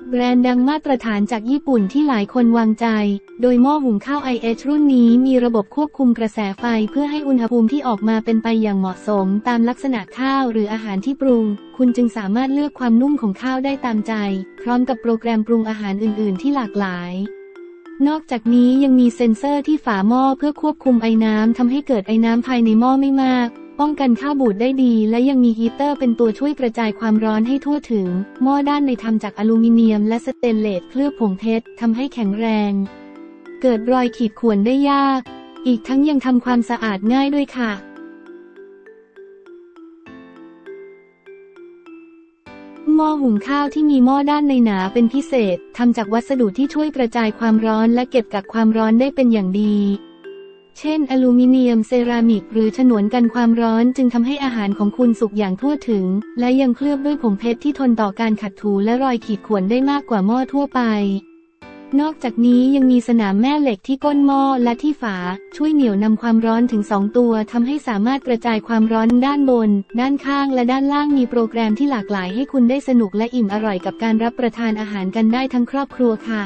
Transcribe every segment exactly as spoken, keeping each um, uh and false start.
แบรนด์ดังมาตรฐานจากญี่ปุ่นที่หลายคนวางใจโดยหม้อหุงข้าว ไอ เอช รุ่นนี้มีระบบควบคุมกระแสไฟเพื่อให้อุณหภูมิที่ออกมาเป็นไปอย่างเหมาะสมตามลักษณะข้าวหรืออาหารที่ปรุงคุณจึงสามารถเลือกความนุ่มของข้าวได้ตามใจพร้อมกับโปรแกรมปรุงอาหารอื่นๆที่หลากหลายนอกจากนี้ยังมีเซ็นเซอร์ที่ฝาหม้อเพื่อควบคุมไอน้ำทำให้เกิดไอน้ำภายในหม้อไม่มากป้องกันข้าวบูดได้ดีและยังมีฮีเตอร์เป็นตัวช่วยกระจายความร้อนให้ทั่วถึงหม้อด้านในทำจากอลูมิเนียมและสเตนเลสเคลือบผงเพชรทำให้แข็งแรงเกิดรอยขีดข่วนได้ยากอีกทั้งยังทำความสะอาดง่ายด้วยค่ะหม้อหุงข้าวที่มีหม้อด้านในหนาเป็นพิเศษทำจากวัสดุที่ช่วยกระจายความร้อนและเก็บกักความร้อนได้เป็นอย่างดีเช่นอลูมิเนียมเซรามิกหรือฉนวนกันความร้อนจึงทำให้อาหารของคุณสุกอย่างทั่วถึงและยังเคลือบด้วยผงเพชรที่ทนต่อการขัดถูและรอยขีดข่วนได้มากกว่าหม้อทั่วไปนอกจากนี้ยังมีสนามแม่เหล็กที่ก้นหม้อและที่ฝาช่วยเหนี่ยวนำความร้อนถึงสองตัวทำให้สามารถกระจายความร้อนด้านบนด้านข้างและด้านล่างมีโปรแกรมที่หลากหลายให้คุณได้สนุกและอิ่มอร่อยกับการรับประทานอาหารกันได้ทั้งครอบครัวค่ะ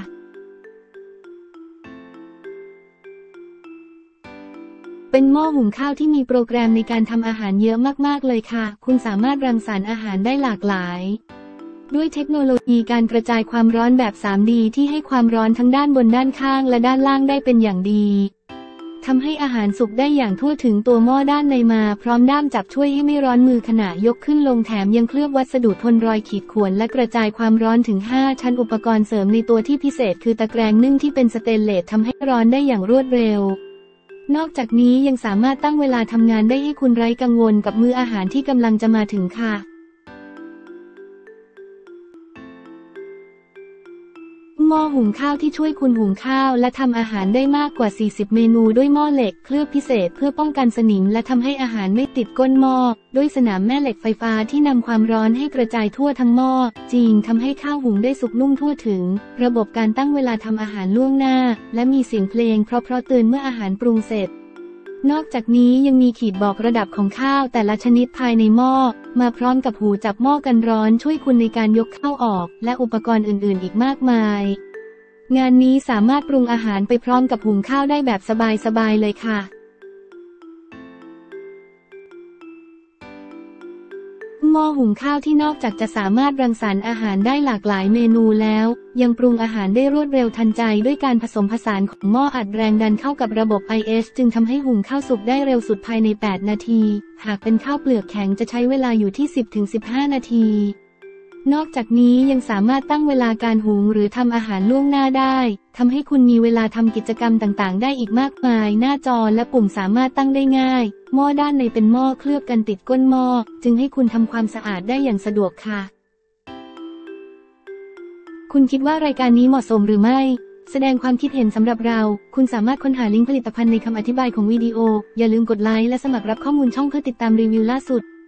เป็นหม้อหุงข้าวที่มีโปรแกรมในการทำอาหารเยอะมากๆเลยค่ะคุณสามารถรังสรรค์อาหารได้หลากหลายด้วยเทคโนโลยีการกระจายความร้อนแบบ ทรี ดี ที่ให้ความร้อนทั้งด้านบนด้านข้างและด้านล่างได้เป็นอย่างดีทำให้อาหารสุกได้อย่างทั่วถึงตัวหม้อด้านในมาพร้อมด้ามจับช่วยให้ไม่ร้อนมือขณะยกขึ้นลงแถมยังเคลือบวัสดุทนรอยขีดข่วนและกระจายความร้อนถึงห้าชั้นอุปกรณ์เสริมในตัวที่พิเศษคือตะแกรงนึ่งที่เป็นสเตนเลสทำให้ร้อนได้อย่างรวดเร็วนอกจากนี้ยังสามารถตั้งเวลาทำงานได้ให้คุณไร้กังวลกับมื้ออาหารที่กำลังจะมาถึงค่ะหม้อหุงข้าวที่ช่วยคุณหุงข้าวและทำอาหารได้มากกว่าสี่สิบเมนูด้วยหม้อเหล็กเคลือบพิเศษเพื่อป้องกันสนิมและทำให้อาหารไม่ติดก้นหม้อด้วยสนามแม่เหล็กไฟฟ้าที่นำความร้อนให้กระจายทั่วทั้งหม้อจริงทำให้ข้าวหุงได้สุกนุ่มทั่วถึงระบบการตั้งเวลาทำอาหารล่วงหน้าและมีเสียงเพลงเพราะๆเตือนเมื่ออาหารปรุงเสร็จนอกจากนี้ยังมีขีดบอกระดับของข้าวแต่ละชนิดภายในหม้อมาพร้อมกับหูจับหม้อกันร้อนช่วยคุณในการยกข้าวออกและอุปกรณ์อื่นๆอีกมากมายงานนี้สามารถปรุงอาหารไปพร้อมกับหุงข้าวได้แบบสบายๆเลยค่ะหม้อหุงข้าวที่นอกจากจะสามารถรังสรรค์อาหารได้หลากหลายเมนูแล้วยังปรุงอาหารได้รวดเร็วทันใจด้วยการผสมผสานของหม้ออัดแรงดันเข้ากับระบบ ไอ เอช จึงทำให้หุงข้าวสุกได้เร็วสุดภายในแปดนาทีหากเป็นข้าวเปลือกแข็งจะใช้เวลาอยู่ที่ สิบถึงสิบห้า นาทีนอกจากนี้ยังสามารถตั้งเวลาการหุงหรือทำอาหารล่วงหน้าได้ทำให้คุณมีเวลาทำกิจกรรมต่างๆได้อีกมากมายหน้าจอและปุ่มสามารถตั้งได้ง่ายหม้อด้านในเป็นหม้อเคลือบกันติดก้นหม้อจึงให้คุณทำความสะอาดได้อย่างสะดวกค่ะคุณคิดว่ารายการนี้เหมาะสมหรือไม่แสดงความคิดเห็นสำหรับเราคุณสามารถค้นหาลิงก์ผลิตภัณฑ์ในคำอธิบายของวิดีโออย่าลืมกดไลค์และสมัครรับข้อมูลช่องเพื่อติดตามรีวิวล่าสุด